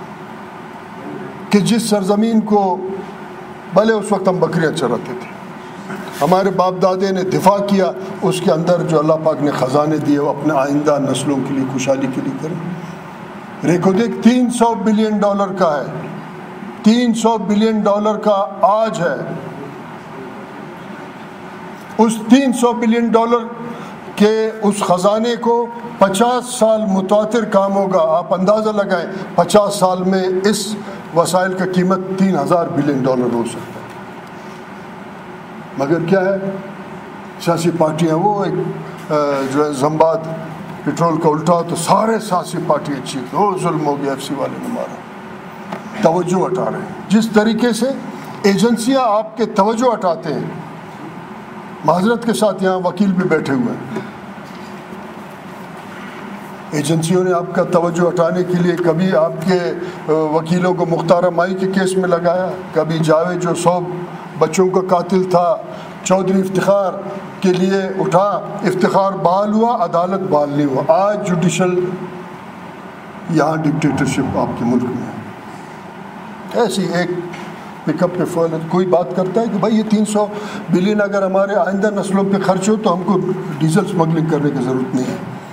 کہ جس سرزمین کو بھلے اس وقت ہم بکریاں چراتے تھے، ہمارے باپ دادے نے دفاع کیا، اس کے اندر جو اللہ پاک نے خزانے دیے وہ اپنے آئندہ نسلوں کے لیے خوشحالی کے لیے کریں۔ ریکو دیکھ تین سو بلین ڈالر کا ہے، تین سو بلین ڈالر کا آج ہے، اس تین سو بلین ڈالر کے اس خزانے کو پچاس سال متواتر کام ہوگا۔ آپ اندازہ لگائیں پچاس سال میں اس وسائل کا قیمت تین ہزار بلین ڈالر ہو سکتا ہے۔ مگر کیا ہے، سیاسی پارٹیاں، وہ ایک جو ہے زمباد پٹرول کا الٹا تو سارے سیاسی پارٹی اچھی، وہ ظلم ہو گیا، ایف سی والے نے مارا، توجہ ہٹا رہے ہیں۔ جس طریقے سے ایجنسیاں آپ کے توجہ ہٹاتے ہیں، معذرت کے ساتھ یہاں وکیل بھی بیٹھے ہوئے ہیں، ایجنسیوں نے آپ کا توجہ ہٹانے کے لیے کبھی آپ کے وکیلوں کو مختار مائی کے کیس میں لگایا، کبھی جاوید جو سو بچوں کا قاتل تھا چودھری افتخار کے لیے اٹھا، افتخار بحال ہوا، عدالت بحال نہیں ہوا۔ آج جوڈیشل یہاں ڈکٹیٹرشپ آپ کے ملک میں ہے۔ ایسی ایک پک اپ پہ فوائد کوئی بات کرتا ہے کہ بھائی یہ تین سو بلین اگر ہمارے آئندہ نسلوں پہ خرچ ہو تو ہم کو ڈیزل سمگلنگ کرنے کی ضرورت نہیں ہے،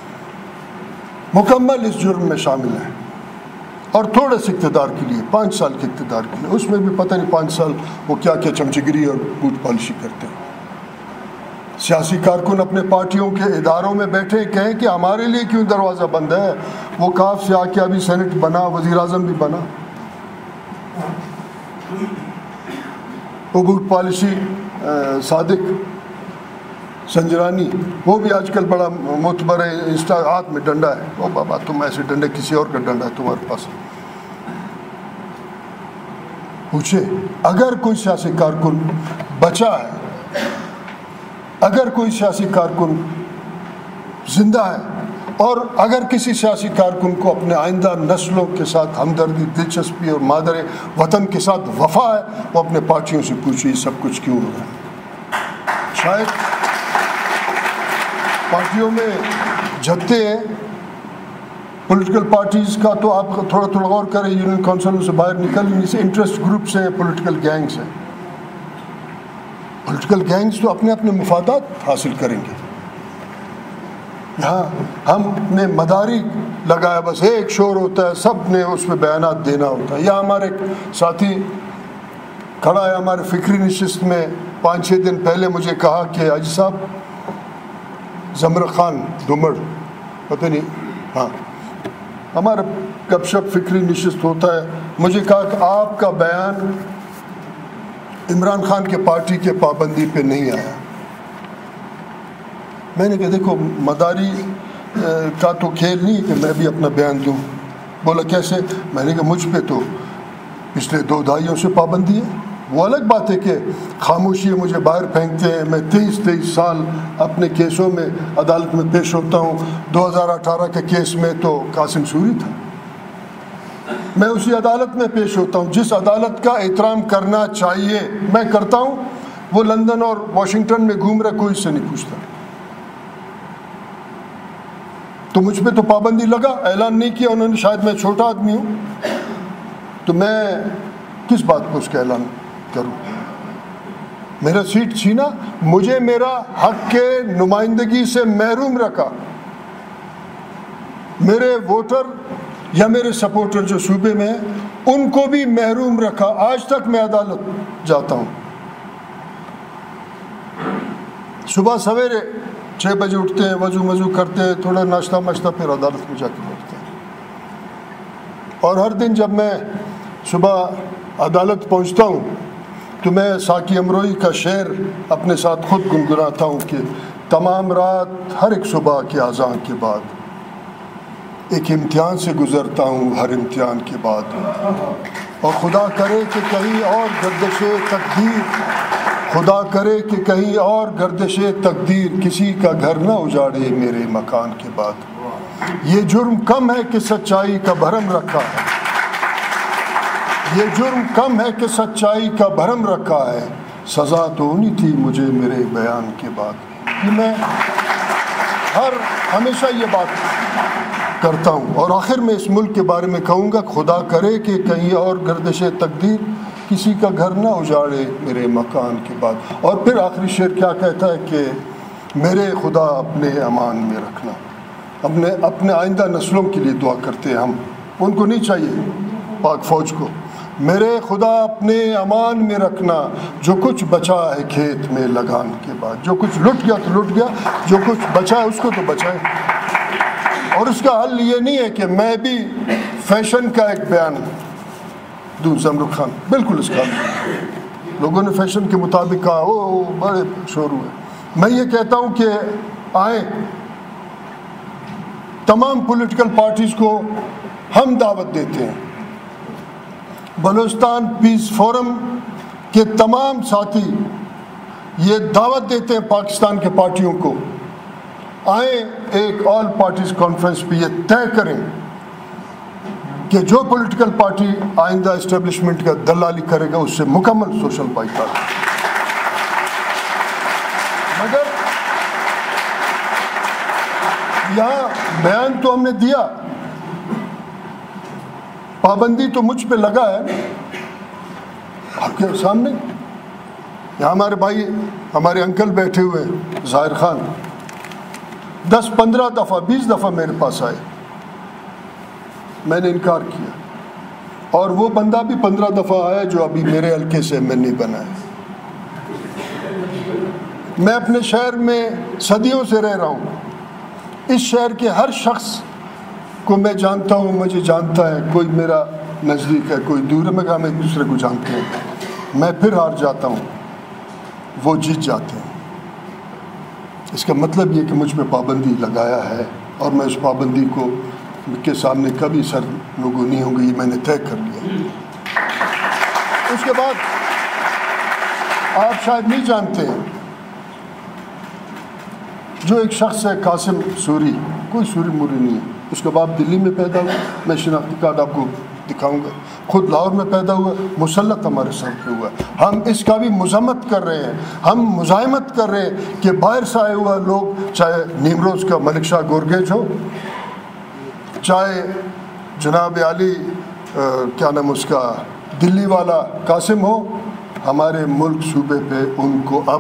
مکمل اس جرم میں شامل ہے، اور تھوڑے سے اقتدار کے لیے، پانچ سال کے اقتدار کے لیے، اس میں بھی پتہ نہیں پانچ سال وہ کیا کیا چمچگری اور بوٹ پالشی کرتے ہیں۔ سیاسی کارکن اپنے پارٹیوں کے اداروں میں بیٹھے کہیں کہ ہمارے لیے کیوں دروازہ بند ہے، وہ کاف سے آ کے ابھی سینٹ بنا، وزیر اعظم بھی بنا، وہ بوٹ پالشی صادق سنجرانی، وہ بھی آج کل بڑا معتبر ہے، انسٹا ہاتھ میں ڈنڈا ہے، او بابا تم ایسے ڈنڈے، کسی اور کا ڈنڈا ہے تمہارے پاس۔ پوچھے اگر کوئی سیاسی کارکن بچا ہے، اگر کوئی سیاسی کارکن زندہ ہے اور اگر کسی سیاسی کارکن کو اپنے آئندہ نسلوں کے ساتھ ہمدردی، دلچسپی اور مادر وطن کے ساتھ وفا ہے، وہ اپنے پارٹیوں سے پوچھے یہ سب کچھ کیوں ہو رہا ہے۔ شاید پارٹیوں میں جھگڑے ہیں، پولیٹیکل پارٹیز کا تو آپ تھوڑا تھوڑا غور کریں، یونین کونسلوں سے باہر نکل سے انٹرسٹ گروپس ہیں، پولیٹیکل گینگز ہیں۔ پولیٹیکل گینگز تو اپنے اپنے مفادات حاصل کریں گے۔ یہاں ہم نے مدارک لگایا، بس ایک شور ہوتا ہے، سب نے اس پہ بیانات دینا ہوتا ہے۔ یا ہمارے ساتھی کھڑا ہے ہمارے فکری نشست میں، پانچ چھ دن پہلے مجھے کہا کہ حاجی صاحب زمر خان دمڑ پتہ نہیں، ہاں ہمارا گپ شپ فکری نشست ہوتا ہے، مجھے کہا کہ آپ کا بیان عمران خان کے پارٹی کے پابندی پہ نہیں آیا۔ میں نے کہا دیکھو مداری کا تو کھیل نہیں کہ میں بھی اپنا بیان دوں۔ بولا کیسے؟ میں نے کہا مجھ پہ تو پچھلے دو دہائیوں سے پابندی ہے۔ وہ الگ بات ہے کہ خاموشی مجھے باہر پھینکتے ہیں، میں تیئیس تیئیس سال اپنے کیسوں میں عدالت میں پیش ہوتا ہوں۔ دو ہزار اٹھارہ کے کیس میں تو قاسم سوری تھا، میں اسی عدالت میں پیش ہوتا ہوں۔ جس عدالت کا احترام کرنا چاہیے میں کرتا ہوں، وہ لندن اور واشنگٹن میں گھوم رہا، کوئی اس سے نہیں پوچھتا۔ تو مجھ پہ تو پابندی لگا، اعلان نہیں کیا انہوں نے، شاید میں چھوٹا آدمی ہوں تو میں کس بات کو اس کا اعلان کروں؟ میرا سیٹ چھینا، مجھے میرا حق کے نمائندگی سے محروم رکھا، میرے ووٹر یا میرے سپورٹر جو صوبے میں ہیں ان کو بھی محروم رکھا۔ آج تک میں عدالت جاتا ہوں، صبح سویرے چھ بجے اٹھتے ہیں، وضو مضو کرتے ہیں، تھوڑا ناشتہ ماشتہ، پھر عدالت میں جا کے بیٹھتے ہیں۔ اور ہر دن جب میں صبح عدالت پہنچتا ہوں تو میں ساقی امروئی کا شعر اپنے ساتھ خود گنگناتا ہوں کہ تمام رات ہر ایک صبح کے اذان کے بعد ایک امتحان سے گزرتا ہوں، ہر امتحان کے بعد، اور خدا کرے کہ کہیں اور گردش تقدیر خدا کرے کہ کہیں اور گردش تقدیر کسی کا گھر نہ اجاڑے میرے مکان کے بعد۔ یہ جرم کم ہے کہ سچائی کا بھرم رکھا ہے، یہ جرم کم ہے کہ سچائی کا بھرم رکھا ہے، سزا تو ہونی تھی مجھے میرے بیان کے بعد۔ کہ میں ہر ہمیشہ یہ بات کرتا ہوں، اور آخر میں اس ملک کے بارے میں کہوں گا، خدا کرے کہ کہیں اور گردش تقدیر کسی کا گھر نہ اجاڑے میرے مکان کے بعد۔ اور پھر آخری شعر کیا کہتا ہے کہ میرے خدا اپنے امان میں رکھنا۔ اپنے اپنے آئندہ نسلوں کے لیے دعا کرتے ہیں ہم، ان کو نہیں چاہیے پاک فوج کو، میرے خدا اپنے امان میں رکھنا، جو کچھ بچا ہے کھیت میں لگان کے بعد۔ جو کچھ لٹ گیا تو لٹ گیا، جو کچھ بچا ہے اس کو تو بچائے۔ اور اس کا حل یہ نہیں ہے کہ میں بھی فیشن کا ایک بیان دوں، زمر خان بالکل اس کا لوگوں نے فیشن کے مطابق کہا، او بڑے شور ہوئے۔ میں یہ کہتا ہوں کہ آئیں تمام پولیٹیکل پارٹیز کو ہم دعوت دیتے ہیں، بلوچستان پیس فورم کے تمام ساتھی یہ دعوت دیتے ہیں پاکستان کے پارٹیوں کو، آئیں ایک آل پارٹیز کانفرنس پہ یہ طے کریں کہ جو پولیٹیکل پارٹی آئندہ اسٹیبلشمنٹ کا دلالی کرے گا اس سے مکمل سوشل بائیکاٹ۔ مگر یہاں بیان تو ہم نے دیا، پابندی تو مجھ پہ لگا ہے آپ کے سامنے۔ یہاں ہمارے بھائی ہمارے انکل بیٹھے ہوئے ظاہر خان، دس پندرہ دفعہ بیس دفعہ میرے پاس آئے، میں نے انکار کیا، اور وہ بندہ بھی پندرہ دفعہ آیا جو ابھی میرے حلقے سے میں نہیں بنا ہے۔ میں اپنے شہر میں صدیوں سے رہ رہا ہوں، اس شہر کے ہر شخص کو میں جانتا ہوں، مجھے جانتا ہے، کوئی میرا نزدیک ہے کوئی دور ہے، میں کہا ہم ایک دوسرے کو جانتے ہیں۔ میں پھر ہار جاتا ہوں، وہ جیت جاتے ہیں۔ اس کا مطلب یہ کہ مجھ پہ پابندی لگایا ہے، اور میں اس پابندی کو کے سامنے کبھی سر نگو نہیں ہوں گی، یہ میں نے طے کر لیا۔ اس کے بعد آپ شاید نہیں جانتے ہیں، جو ایک شخص ہے قاسم سوری، کوئی سوری موری نہیں ہے، اس کا باپ دلی میں پیدا ہوا، میں شناختی کارڈ آپ کو دکھاؤں گا، خود لاہور میں پیدا ہوا، مسلط ہمارے سر پہ ہوا، ہم اس کا بھی مذمت کر رہے ہیں، ہم مزاحمت کر رہے ہیں کہ باہر سے آئے ہوا لوگ، چاہے نیمروز کا ملک شاہ گورگیج ہو، چاہے جناب علی کیا نام اس کا دلی والا قاسم ہو، ہمارے ملک صوبے پہ ان کو اب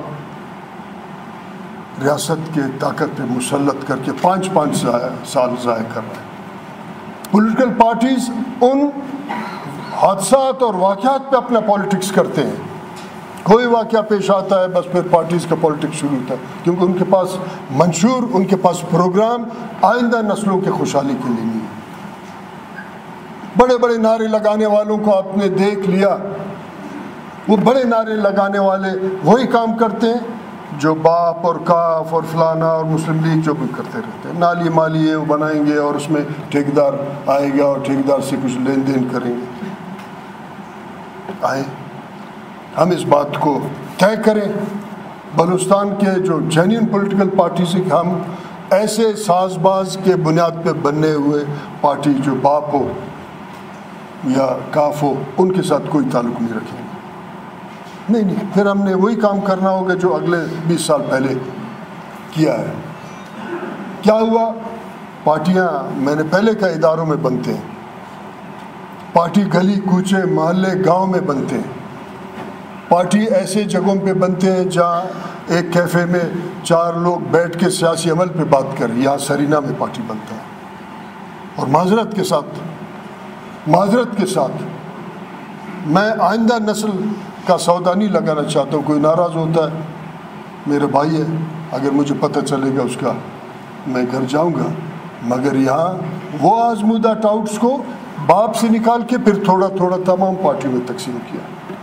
ریاست کے طاقت پہ مسلط کر کے پانچ پانچ سال ضائع کر رہے ہیں۔ پولیٹیکل پارٹیز ان حادثات اور واقعات پہ اپنا پالیٹکس کرتے ہیں، کوئی واقعہ پیش آتا ہے بس پھر پارٹیز کا پالیٹکس شروع ہوتا ہے، کیونکہ ان کے پاس منشور، ان کے پاس پروگرام آئندہ نسلوں کے خوشحالی کے لیے نہیں ہے۔ بڑے بڑے نعرے لگانے والوں کو آپ نے دیکھ لیا، وہ بڑے نعرے لگانے والے وہی کام کرتے ہیں جو باپ اور کاف اور فلانا اور مسلم لیگ جو بھی کرتے رہتے ہیں، نالی مالی وہ بنائیں گے اور اس میں ٹھیکیدار آئے گا اور ٹھیکیدار سے کچھ لین دین کریں گے۔ آئے ہم اس بات کو طے کریں، بلوچستان کے جو جینین پولیٹیکل پارٹیز ہیں، ہم ایسے ساز باز کے بنیاد پہ بننے ہوئے پارٹی جو باپ ہو یا کاف ہو ان کے ساتھ کوئی تعلق نہیں رکھیں گے، نہیں نہیں پھر ہم نے وہی کام کرنا ہوگا جو اگلے بیس سال پہلے کیا ہے۔ کیا ہوا؟ پارٹیاں میں نے پہلے کا اداروں میں بنتے ہیں، پارٹی گلی کوچے محلے گاؤں میں بنتے ہیں، پارٹی ایسے جگہوں پہ بنتے ہیں جہاں ایک کیفے میں چار لوگ بیٹھ کے سیاسی عمل پہ بات کریں، یہاں سرینا میں پارٹی بنتا ہے۔ اور معذرت کے ساتھ معذرت کے ساتھ میں آئندہ نسل کا سودا نہیں لگانا چاہتا ہوں، کوئی ناراض ہوتا ہے میرے بھائی ہے، اگر مجھے پتہ چلے گا اس کا میں گھر جاؤں گا، مگر یہاں وہ آزمودہ ٹاؤٹس کو باپ سے نکال کے پھر تھوڑا تھوڑا تمام پارٹیوں میں تقسیم کیا،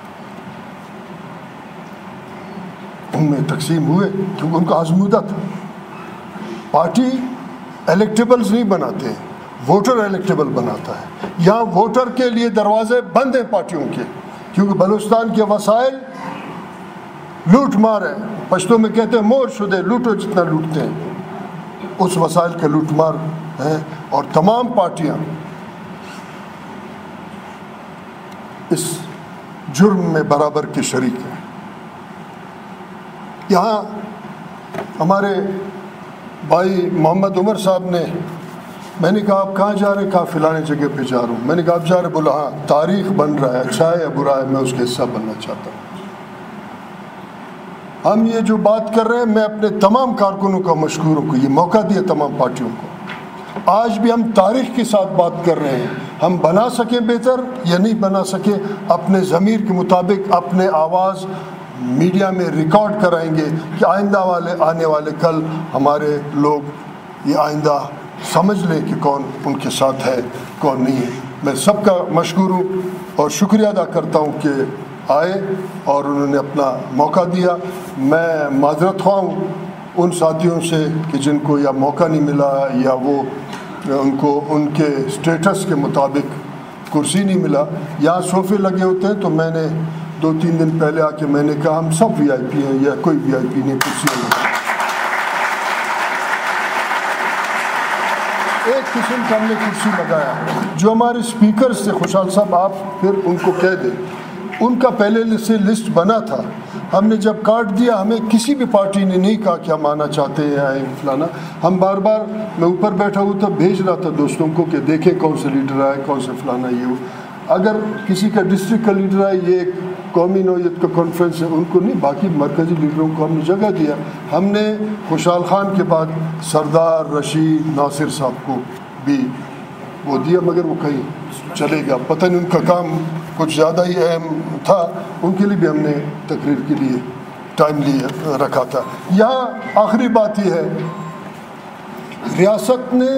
ان میں تقسیم ہوئے کیونکہ ان کا آزمودہ تھا۔ پارٹی الیکٹیبلز نہیں بناتے ہیں، ووٹر الیکٹیبل بناتا ہے۔ یہاں ووٹر کے لیے دروازے بند ہیں پارٹیوں کے، کیونکہ بلوچستان کے وسائل لوٹ مار ہے، پشتوں میں کہتے ہیں مور شدے، لوٹو جتنا لوٹتے ہیں، اس وسائل کا لوٹ مار ہے، اور تمام پارٹیاں اس جرم میں برابر کے شریک ہیں۔ یہاں ہمارے بھائی محمد عمر صاحب نے، میں نے کہا آپ کہاں جا رہے ہیں؟ کہا فلانے جگہ پہ جا رہا ہوں۔ میں نے کہا آپ جا رہے؟ بولا ہاں، تاریخ بن رہا ہے، اچھا ہے یا برا ہے، میں اس کا حصہ بننا چاہتا ہوں۔ ہم یہ جو بات کر رہے ہیں، میں اپنے تمام کارکنوں کا مشکور ہوں کہ یہ موقع دیا تمام پارٹیوں کو۔ آج بھی ہم تاریخ کے ساتھ بات کر رہے ہیں، ہم بنا سکیں بہتر یا نہیں بنا سکیں، اپنے ضمیر کے مطابق اپنے آواز میڈیا میں ریکارڈ کرائیں گے کہ آئندہ والے آنے والے کل ہمارے لوگ یہ آئندہ سمجھ لیں کہ کون ان کے ساتھ ہے کون نہیں ہے۔ میں سب کا مشکور ہوں اور شکریہ ادا کرتا ہوں کہ آئے اور انہوں نے اپنا موقع دیا۔ میں معذرت خواہ ہوں ان ساتھیوں سے کہ جن کو یا موقع نہیں ملا یا وہ ان کو ان کے سٹیٹس کے مطابق کرسی نہیں ملا۔ یہاں صوفے لگے ہوتے ہیں تو میں نے دو تین دن پہلے آ کے میں نے کہا ہم سب وی آئی پی ہیں یا کوئی وی آئی پی نہیں، کرسی نہیں، ایک قسم کا ہم نے کرسی لگایا۔ جو ہمارے اسپیکرز تھے خوشحال صاحب، آپ پھر ان کو کہہ دیں، ان کا پہلے سے لسٹ بنا تھا، ہم نے جب کاٹ دیا ہمیں کسی بھی پارٹی نے نہیں کہا کہ ہم آنا چاہتے ہیں آئیں فلانا، ہم بار بار میں اوپر بیٹھا ہوں تو بھیج رہا تھا دوستوں کو کہ دیکھیں کون سے لیڈر آئے، کون سے فلانا یہ ہو۔ اگر کسی کا ڈسٹرکٹ کا لیڈر آئے، یہ ایک قومی نوعیت کا کانفرنس ہے، ان کو نہیں، باقی مرکزی لیڈروں کو ہم نے جگہ دیا۔ ہم نے خوشحال خان کے بعد سردار رشید ناصر صاحب کو بھی وہ دیا، مگر وہ کہیں چلے گا، پتہ نہیں ان کا کام کچھ زیادہ ہی اہم تھا، ان کے لیے بھی ہم نے تقریر کے لیے ٹائم لیا رکھا تھا۔ یہاں آخری بات یہ ہے، ریاست نے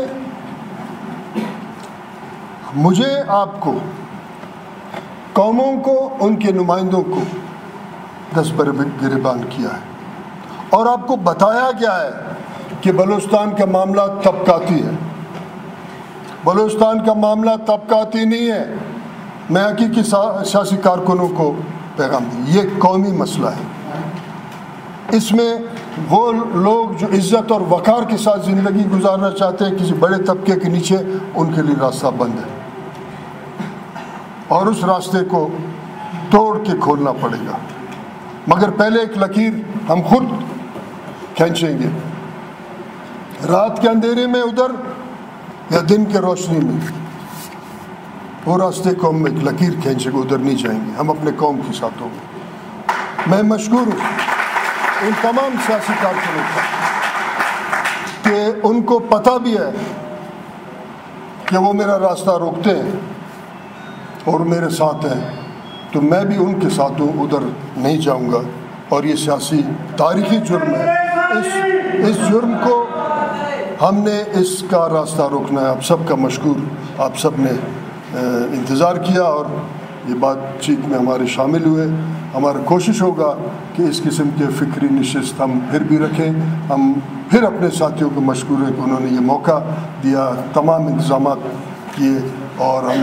مجھے آپ کو قوموں کو ان کے نمائندوں کو دس بر گریبان کیا ہے اور آپ کو بتایا گیا ہے کہ بلوچستان کا معاملہ طبقاتی ہے۔ بلوچستان کا معاملہ طبقاتی نہیں ہے۔ میں حقیقی سیاسی کارکنوں کو پیغام دوں، یہ قومی مسئلہ ہے، اس میں وہ لوگ جو عزت اور وقار کے ساتھ زندگی گزارنا چاہتے ہیں کسی بڑے طبقے کے نیچے، ان کے لیے راستہ بند ہے، اور اس راستے کو توڑ کے کھولنا پڑے گا۔ مگر پہلے ایک لکیر ہم خود کھینچیں گے، رات کے اندھیرے میں ادھر یا دن کے روشنی میں، وہ راستے کو ہم ایک لکیر کھینچیں گے، ادھر نہیں جائیں گے، ہم اپنے قوم کے ساتھ ہوں گے۔ میں مشکور ہوں ان تمام سیاسی کارکنوں کا کہ ان کو پتہ بھی ہے کہ وہ میرا راستہ روکتے ہیں اور میرے ساتھ ہیں، تو میں بھی ان کے ساتھ ہوں، ادھر نہیں جاؤں گا۔ اور یہ سیاسی تاریخی جرم ہے، اس اس جرم کو ہم نے اس کا راستہ روکنا ہے۔ آپ سب کا مشکور، آپ سب نے انتظار کیا اور یہ بات چیت میں ہمارے شامل ہوئے۔ ہمارا کوشش ہوگا کہ اس قسم کے فکری نشست ہم پھر بھی رکھیں۔ ہم پھر اپنے ساتھیوں کو مشکور ہیں کہ انہوں نے یہ موقع دیا، تمام انتظامات کیے، اور ہم